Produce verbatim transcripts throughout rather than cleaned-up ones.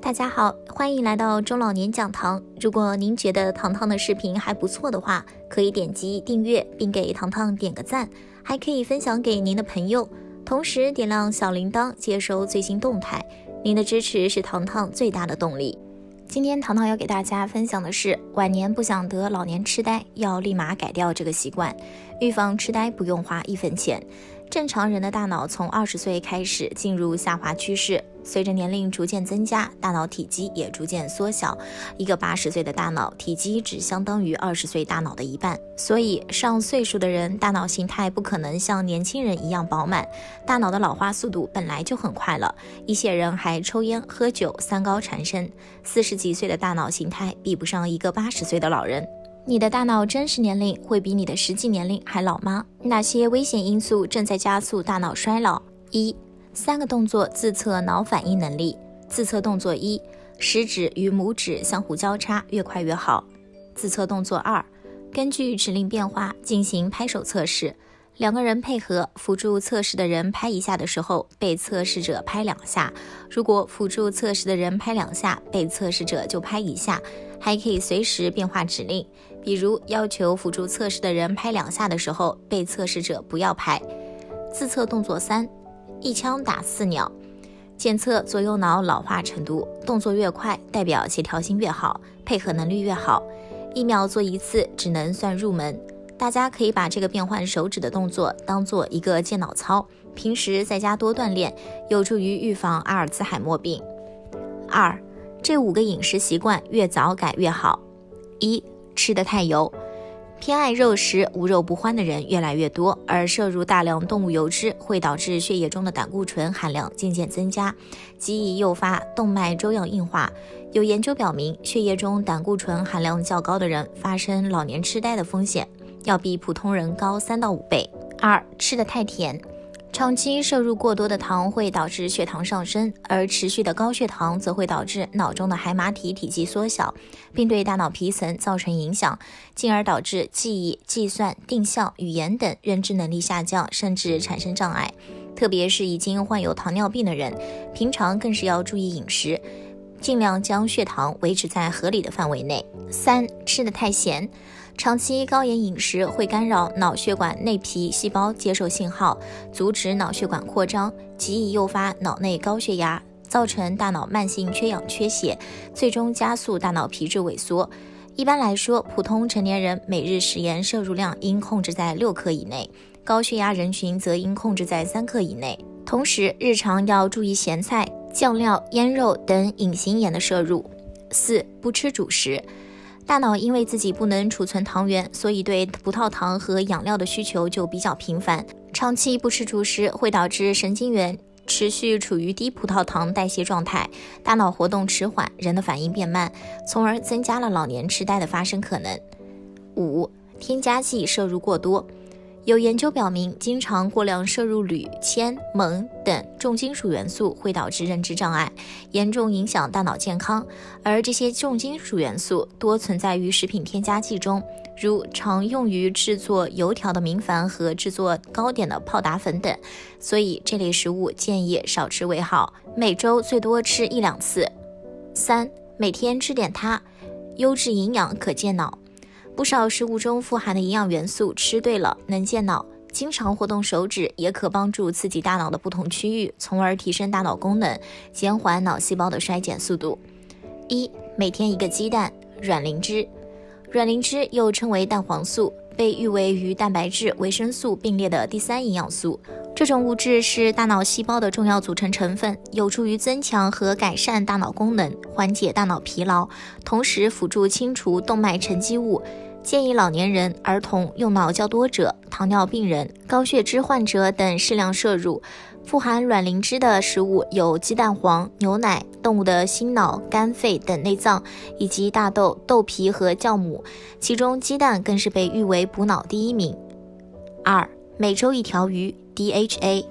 大家好，欢迎来到中老年讲堂。如果您觉得糖糖的视频还不错的话，可以点击订阅并给糖糖点个赞，还可以分享给您的朋友，同时点亮小铃铛接收最新动态。您的支持是糖糖最大的动力。今天糖糖要给大家分享的是，晚年不想得老年痴呆，要立马改掉这个习惯。预防痴呆不用花一分钱。正常人的大脑从二十岁开始进入下滑趋势，随着年龄逐渐增加，大脑体积也逐渐缩小。一个八十岁的大脑体积只相当于二十岁大脑的一半，所以上岁数的人大脑形态不可能像年轻人一样饱满，大脑的老化速度本来就很快了。一些人还抽烟喝酒，三高缠身，四十几岁的大脑形态比不上一个八十岁的老人。你的大脑真实年龄会比你的实际年龄还老吗？哪些危险因素正在加速大脑衰老？一、三个动作自测脑反应能力。自测动作一，食指与拇指相互交叉，越快越好。自测动作二，根据指令变化进行拍手测试。两个人配合，辅助测试的人拍一下的时候，被测试者拍两下。如果辅助测试的人拍两下，被测试者就拍一下。还可以随时变化指令，比如要求辅助测试的人拍两下的时候，被测试者不要拍。自测动作三，一枪打四鸟。检测左右脑老化程度，动作越快，代表协调性越好，配合能力越好。一秒做一次，只能算入门。大家可以把这个变换手指的动作当做一个健脑操，平时在家多锻炼，有助于预防阿尔兹海默病。二，这五个饮食习惯越早改越好。一、吃得太油。偏爱肉食、无肉不欢的人越来越多，而摄入大量动物油脂会导致血液中的胆固醇含量渐渐增加，极易诱发动脉粥样硬化。有研究表明，血液中胆固醇含量较高的人发生老年痴呆的风险要比普通人高三到五倍。二、吃得太甜。长期摄入过多的糖会导致血糖上升，而持续的高血糖则会导致脑中的海马体体积缩小，并对大脑皮层造成影响，进而导致记忆、计算、定向、语言等认知能力下降，甚至产生障碍。特别是已经患有糖尿病的人，平常更是要注意饮食，尽量将血糖维持在合理的范围内。三、吃得太咸。长期高盐饮食会干扰脑血管内皮细胞接受信号，阻止脑血管扩张，极易诱发脑内高血压，造成大脑慢性缺氧缺血，最终加速大脑皮质萎缩。一般来说，普通成年人每日食盐摄入量应控制在六克以内，高血压人群则应控制在三克以内。同时，日常要注意咸菜、酱料、腌肉等隐形盐的摄入。四、不吃主食。大脑因为自己不能储存糖原，所以对葡萄糖和养料的需求就比较频繁。长期不吃主食会导致神经元持续处于低葡萄糖代谢状态，大脑活动迟缓，人的反应变慢，从而增加了老年痴呆的发生可能。五、添加剂摄入过多。有研究表明，经常过量摄入铝、铅、锰等重金属元素会导致认知障碍，严重影响大脑健康。而这些重金属元素多存在于食品添加剂中，如常用于制作油条的明矾和制作糕点的泡打粉等，所以这类食物建议少吃为好，每周最多吃一两次。三、每天吃点它，优质营养可健脑。不少食物中富含的营养元素吃对了能健脑，经常活动手指也可帮助刺激大脑的不同区域，从而提升大脑功能，减缓脑细胞的衰减速度。一、每天一个鸡蛋。卵磷脂。卵磷脂又称为蛋黄素，被誉为与蛋白质、维生素并列的第三营养素。这种物质是大脑细胞的重要组成成分，有助于增强和改善大脑功能，缓解大脑疲劳，同时辅助清除动脉沉积物。建议老年人、儿童、用脑较多者、糖尿病人、高血脂患者等适量摄入。富含卵磷脂的食物有鸡蛋黄、牛奶、动物的心脑、肝肺等内脏，以及大豆、豆皮和酵母，其中鸡蛋更是被誉为补脑第一名。二、每周一条鱼 D H A。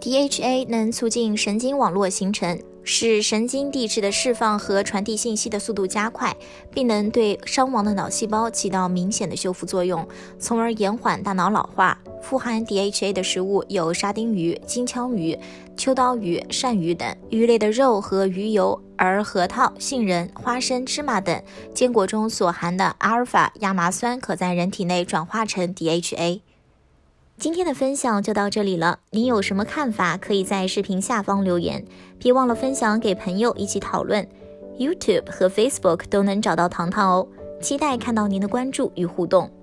D H A 能促进神经网络形成，使神经递质的释放和传递信息的速度加快，并能对伤亡的脑细胞起到明显的修复作用，从而延缓大脑老化。富含 D H A 的食物有沙丁鱼、金枪鱼、秋刀鱼、鳝鱼等鱼类的肉和鱼油，而核桃、杏仁、花生、芝麻等坚果中所含的阿尔法亚麻酸可在人体内转化成 D H A。今天的分享就到这里了，您有什么看法可以在视频下方留言，别忘了分享给朋友一起讨论。 YouTube 和 Facebook 都能找到糖糖哦，期待看到您的关注与互动。